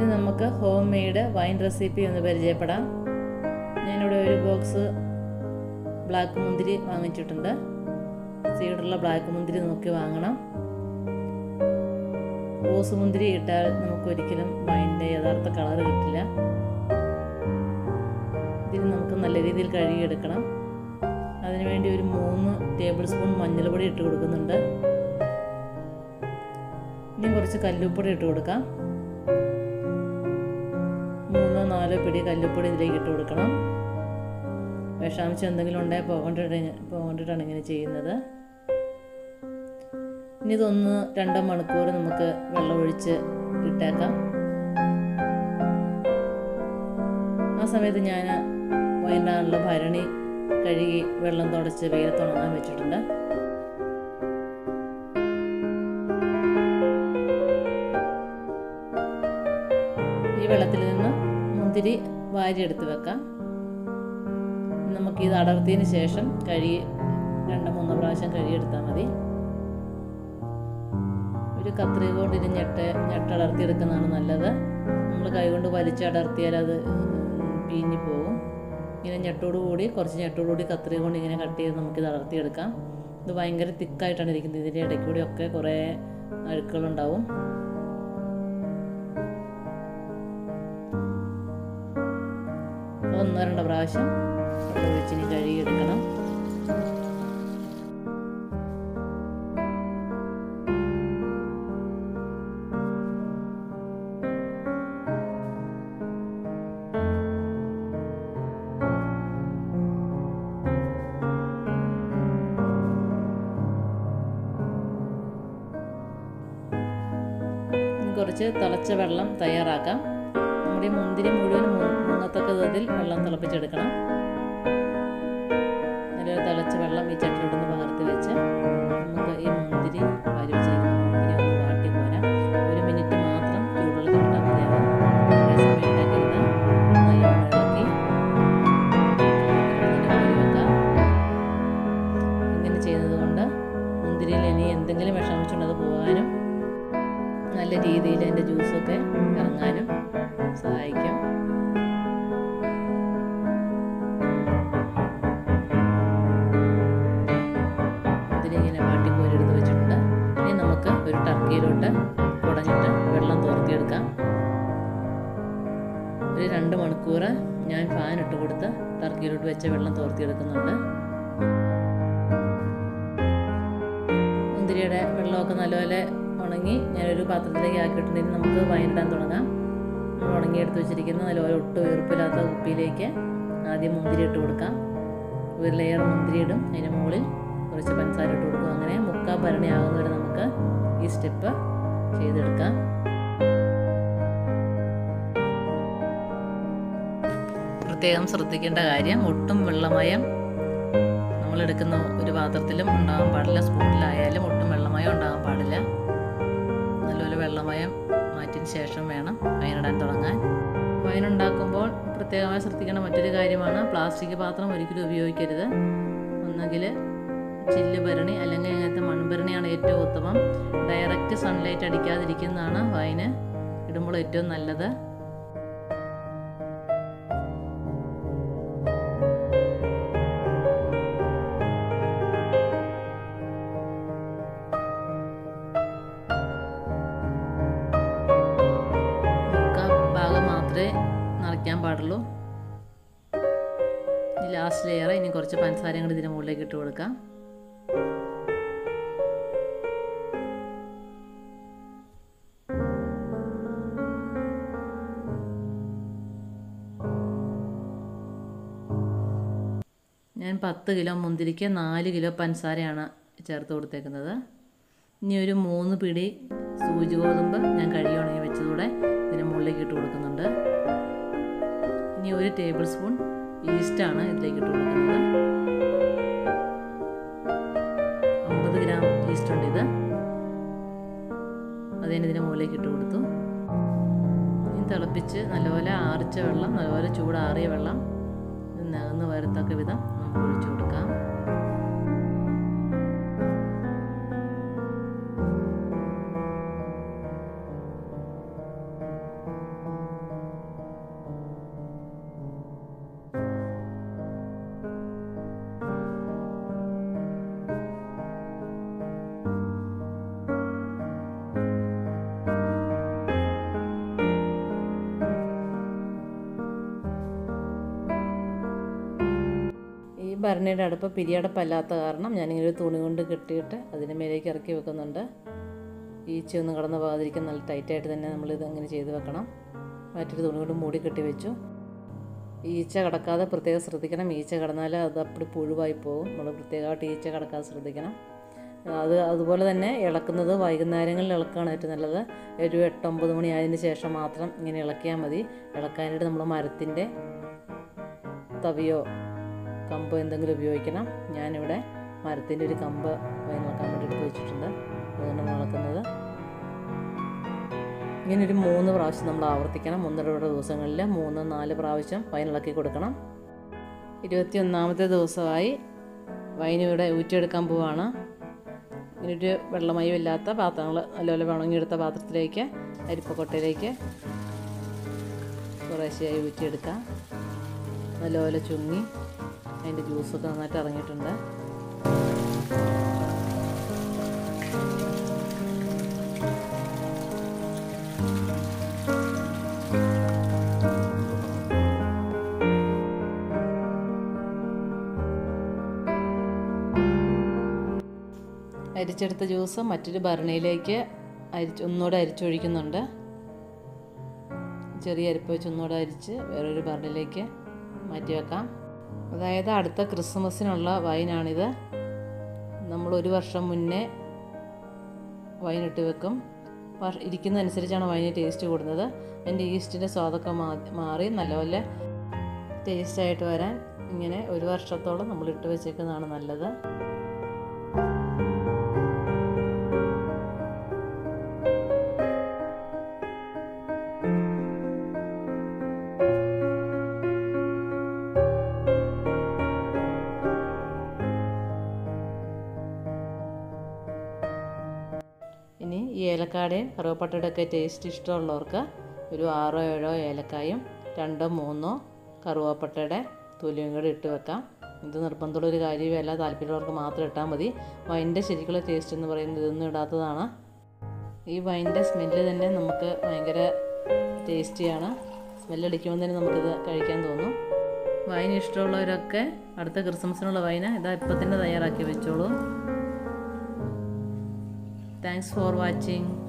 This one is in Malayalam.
നമുക്ക് ഹോം മെയ്ഡ് വൈൻ റെസിപ്പി ഒന്ന് പരിചയപ്പെടാം. ഞാനിവിടെ ഒരു ബോക്സ് ബ്ലാക്ക് മുന്തിരി വാങ്ങിച്ചിട്ടുണ്ട്. സീഡുള്ള ബ്ലാക്ക് മുന്തിരി നോക്കി വാങ്ങണം. റോസ് മുന്തിരി ഇട്ടാൽ നമുക്കൊരിക്കലും വൈൻ്റെ യഥാർത്ഥ കളർ കിട്ടില്ല. ഇതിന് നമുക്ക് നല്ല രീതിയിൽ കഴുകിയെടുക്കണം. അതിനുവേണ്ടി ഒരു 3 ടേബിൾ സ്പൂൺ മഞ്ഞൾപ്പൊടി ഇട്ട് കൊടുക്കുന്നുണ്ട്. ഇനി കുറച്ച് കല്ലുപ്പൊടി ഇട്ട് കൊടുക്കാം. 3-4 പിടി കല്ലുപ്പൊടി ഇതിലേക്ക് ഇട്ട് കൊടുക്കണം. വിഷാംശം എന്തെങ്കിലും ഉണ്ടെങ്കിൽ പോകണ്ടിട്ടാണ് ഇങ്ങനെ ചെയ്യുന്നത്. ഇനി ഇതൊന്ന് 2 മണിക്കൂർ നമുക്ക് വെള്ളമൊഴിച്ച് ഇട്ടേക്കാം. ആ സമയത്ത് ഞാൻ വൈകിടാനുള്ള ഭരണി കഴുകി വെള്ളം തുടച്ച് വെയിലത്തുണങ്ങാൻ വെച്ചിട്ടുണ്ട്. ഈ വെള്ളത്തിൽ നിന്ന് മുന്തിരി വാരിയെടുത്ത് വെക്കാം. നമുക്കിത് അടർത്തിയതിന് ശേഷം 2-3 പ്രാവശ്യം കഴുകിയെടുത്താൽ മതി. ഒരു കത്രിക കൊണ്ട് ഇത് ഞെട്ടടർത്തിയെടുക്കുന്നതാണ് നല്ലത്. നമ്മൾ കൈകൊണ്ട് വലിച്ചടർത്തിയാൽ അത് പിഞ്ഞു പോകും. ഇങ്ങനെ കുറച്ച് ഞെട്ടോടുകൂടി കത്രിക കൊണ്ട് ഇങ്ങനെ കട്ട് ചെയ്ത് നമുക്കിത് അടർത്തിയെടുക്കാം. ഇത് ഭയങ്കര തിക്കായിട്ടാണ് ഇരിക്കുന്നത്. ഇതിൻ്റെ ഇടയ്ക്കൂടി ഒക്കെ കുറേ അഴുക്കുകളുണ്ടാവും. ഒന്നോ 2 പ്രാവശ്യം ഒഴിച്ചിനി കഴുകിയെടുക്കണം. കുറച്ച് തിളച്ച വെള്ളം തയ്യാറാക്കാം. നമ്മുടെ ഈ മുന്തിരി മുഴുവൻ മുങ്ങത്തക്ക വിധത്തിൽ വെള്ളം തിളപ്പിച്ചെടുക്കണം. നല്ലൊരു തിളച്ച വെള്ളം ഈ ചട്ടിയിലൊന്ന് പകർത്തി വെച്ച് നമുക്ക് ഈ മുന്തിരി വാരി വെച്ചിരിക്കുന്ന മുന്തിരി ഒന്ന് വാട്ടി പോരാം. 1 മിനിറ്റ് മാത്രം ചൂടുവെള്ളത്തിൽ ഇട്ടാൽ മതിയാവും. നല്ലോണം ഇളക്കി വെക്കാം. ഇങ്ങനെ ചെയ്യുന്നത് കൊണ്ട് മുന്തിരിയിൽ ഇനി എന്തെങ്കിലും വിഷമിച്ചുള്ളത് പോകാനും നല്ല രീതിയിൽ അതിൻ്റെ ജ്യൂസൊക്കെ ഇറങ്ങാനും സഹായിക്കും. ഇതിനിങ്ങനെ വാട്ടിക്കോരി എടുത്ത് വെച്ചിട്ടുണ്ട്. ഇനി നമുക്ക് ഒരു ടർക്കിയിലോട്ട് കുടഞ്ഞിട്ട് വെള്ളം തോർത്തിയെടുക്കാം. ഒരു 2 മണിക്കൂർ ഞാൻ ഫാൻ ഇട്ട് കൊടുത്ത് ടർക്കിയിലോട്ട് വെച്ച് വെള്ളം തോർത്തിയെടുക്കുന്നുണ്ട്. മുന്തിരിയുടെ വെള്ളമൊക്കെ നല്ലപോലെ ഉണങ്ങി ഞാനൊരു പാത്രത്തിലേക്ക് ആക്കിയിട്ടുണ്ടെങ്കിൽ നമുക്ക് വൈനിടാൻ തുടങ്ങാം. നമ്മൾ ഉണങ്ങിയെടുത്ത് വെച്ചിരിക്കുന്ന നല്ലപോലെ ഒട്ടും ഈർപ്പില്ലാത്ത കുപ്പിയിലേക്ക് ആദ്യം മുന്തിരി ഇട്ട് കൊടുക്കാം. ഒരു ലെയർ മുന്തിരി ഇടും. അതിന് മുകളിൽ കുറച്ച് പഞ്ചസാര ഇട്ട് കൊടുക്കും. അങ്ങനെ 3/4 ഭരണി ആകുന്നവരെ നമുക്ക് ഈ സ്റ്റെപ്പ് ചെയ്തെടുക്കാം. പ്രത്യേകം ശ്രദ്ധിക്കേണ്ട കാര്യം, ഒട്ടും വെള്ളമയം നമ്മളെടുക്കുന്ന ഒരു പാത്രത്തിലും ഉണ്ടാകാൻ പാടില്ല. സ്പൂണിലായാലും ഒട്ടും വെള്ളമയം ഉണ്ടാകാൻ പാടില്ല. നല്ലപോലെ വെള്ളമയം മാറ്റിയതിന് ശേഷം വേണം വൈനിടാൻ തുടങ്ങാൻ. വൈനുണ്ടാക്കുമ്പോൾ പ്രത്യേകമായി ശ്രദ്ധിക്കേണ്ട മറ്റൊരു കാര്യമാണ്, പ്ലാസ്റ്റിക് പാത്രം ഒരിക്കലും ഉപയോഗിക്കരുത്. ഒന്നുകിൽ ചില്ല് ഭരണി അല്ലെങ്കിൽ ഇങ്ങനത്തെ മൺഭരണിയാണ് ഏറ്റവും ഉത്തമം. ഡയറക്റ്റ് സൺലൈറ്റ് അടിക്കാതിരിക്കുന്നതാണ് വൈന് ഇടുമ്പോൾ ഏറ്റവും നല്ലത്. നിറയ്ക്കാൻ പാടുള്ളൂ. ലാസ്റ്റ് ലെയർ ഇനി കുറച്ച് പഞ്ചസാരയും കൂടി ഇതിന് മുകളിലേക്ക് ഇട്ട് കൊടുക്കാം. ഞാൻ 10 കിലോ മുന്തിരിക്ക് 4 കിലോ പഞ്ചസാരയാണ് ചേർത്ത് കൊടുത്തേക്കുന്നത്. ഇനി ഒരു 3 പിടി സൂചി ഗോതമ്പ് ഞാൻ കഴുകി ഉണങ്ങി വെച്ചതൂടെ ഇതിന് മുകളിലേക്ക് ഇട്ട് കൊടുക്കുന്നുണ്ട്. ഇനി 1 ടേബിൾ സ്പൂൺ ഈസ്റ്റാണ് ഇതിലേക്ക് ഇട്ട് കൊടുക്കുന്നത്. 50 ഗ്രാം ഈസ്റ്റ് ഉണ്ട് ഇത്. അതിന് ഇതിന് മുകളിലേക്ക് ഇട്ട് കൊടുത്തു. ഇനി തിളപ്പിച്ച് നല്ലപോലെ ആറിച്ച വെള്ളം, നല്ലപോലെ ചൂടാറിയ വെള്ളം നകന്ന് വരത്തക്ക വിധം നമുക്ക് ഒഴിച്ചു കൊടുക്കാം. ഭരണിയുടെ അടുപ്പ് പിരിയടപ്പല്ലാത്ത കാരണം ഞാനിങ്ങനെ ഒരു തുണി കൊണ്ട് കെട്ടിയിട്ട് അതിന് മേലേക്ക് ഇറക്കി വെക്കുന്നുണ്ട്. ഈച്ചയൊന്നും കടന്ന് പോകാതിരിക്കാൻ നല്ല ടൈറ്റായിട്ട് തന്നെ നമ്മളിത് അങ്ങനെ ചെയ്ത് വെക്കണം. മറ്റൊരു തുണി കൊണ്ട് മൂടി കെട്ടി വെച്ചു. ഈച്ച കടക്കാതെ പ്രത്യേകം ശ്രദ്ധിക്കണം. ഈച്ച കടന്നാൽ അത് അപ്പടി പുഴുവായി പോകും. നമ്മൾ പ്രത്യേകമായിട്ട് ഈച്ച കടക്കാതെ ശ്രദ്ധിക്കണം. അതുപോലെ തന്നെ ഇളക്കുന്നത് വൈകുന്നേരങ്ങളിൽ ഇളക്കുകയാണ് ഏറ്റവും നല്ലത്. ഒരു 8-9 മണി ആയതിന് ശേഷം മാത്രം ഇങ്ങനെ ഇളക്കിയാൽ മതി. ഇളക്കാനായിട്ട് നമ്മൾ മരത്തിൻ്റെ തവിയോ കമ്പോ എന്തെങ്കിലും ഉപയോഗിക്കണം. ഞാനിവിടെ മരത്തിൻ്റെ ഒരു കമ്പ് വൈൻ ഇളക്കാൻ വേണ്ടി എടുത്ത് വെച്ചിട്ടുണ്ട്. അതുകൊണ്ടാണ് ഇളക്കുന്നത്. ഇങ്ങനൊരു 3 പ്രാവശ്യം നമ്മൾ ആവർത്തിക്കണം. 1-2 ദിവസങ്ങളിൽ 3-4 പ്രാവശ്യം വൈൻ ഇളക്കി കൊടുക്കണം. 21ാമത്തെ ദിവസമായി വൈൻ ഇവിടെ ഊറ്റിയെടുക്കാൻ പോവാണ്. ഇങ്ങനൊരു വെള്ളമയം ഇല്ലാത്ത പാത്രങ്ങൾ നല്ലപോലെ ഉണങ്ങിയെടുത്ത പാത്രത്തിലേക്ക് അരിപ്പക്കൊട്ടയിലേക്ക് കുറേശ്ശെയായി ഊറ്റിയെടുക്കാം. നല്ലപോലെ ചുങ്ങി അതിൻ്റെ ജ്യൂസൊക്കെ നന്നായിട്ട് ഇറങ്ങിയിട്ടുണ്ട്. അരിച്ചെടുത്ത ജ്യൂസ് മറ്റൊരു ഭരണിയിലേക്ക് ഒന്നുകൂടെ അരിച്ചൊഴിക്കുന്നുണ്ട്. ചെറിയ അരിപ്പ് വെച്ച് ഒന്നുകൂടെ അരിച്ച് വേറൊരു ഭരണിയിലേക്ക് മാറ്റി വെക്കാം. അതായത് അടുത്ത ക്രിസ്മസിനുള്ള വൈനാണിത്. നമ്മൾ 1 വർഷം മുന്നേ വൈൻ ഇട്ട് വെക്കും. ഇരിക്കുന്നതനുസരിച്ചാണ് വൈന് ടേസ്റ്റ് കൂടുന്നത്. അതിൻ്റെ ഈസ്റ്റിൻ്റെ സ്വാദൊക്കെ മാറി നല്ലപോലെ ടേസ്റ്റായിട്ട് വരാൻ ഇങ്ങനെ 1 വർഷത്തോളം നമ്മൾ ഇട്ട് വെച്ചേക്കുന്നതാണ് നല്ലത്. ഇനി ഈ ഏലക്കാടയും കറുവപ്പട്ടയുടെ ഒക്കെ ടേസ്റ്റ് ഇഷ്ടമുള്ളവർക്ക് ഒരു 6-7 ഏലക്കായും 2-3 കറുവപ്പട്ടയുടെ തൊലിയും കൂടി ഇട്ട് വെക്കാം. ഇത് നിർബന്ധമുള്ളൊരു കാര്യമല്ല, താല്പര്യമുള്ളവർക്ക് മാത്രം ഇട്ടാൽ മതി. വൈൻ്റെ ശരിക്കുള്ള ടേസ്റ്റ് എന്ന് പറയുന്നത് ഇതൊന്നും ഇടാത്തതാണ്. ഈ വൈൻ്റെ സ്മെല്ല് തന്നെ നമുക്ക് ഭയങ്കര ടേസ്റ്റിയാണ്. സ്മെല്ലടിക്കുമ്പോൾ തന്നെ നമുക്കിത് കഴിക്കാൻ തോന്നും. വൈൻ ഇഷ്ടമുള്ളവരൊക്കെ അടുത്ത ക്രിസ്മസിനുള്ള വൈന് ഇതാ ഇപ്പം തന്നെ തയ്യാറാക്കി വെച്ചോളൂ. Thanks for watching.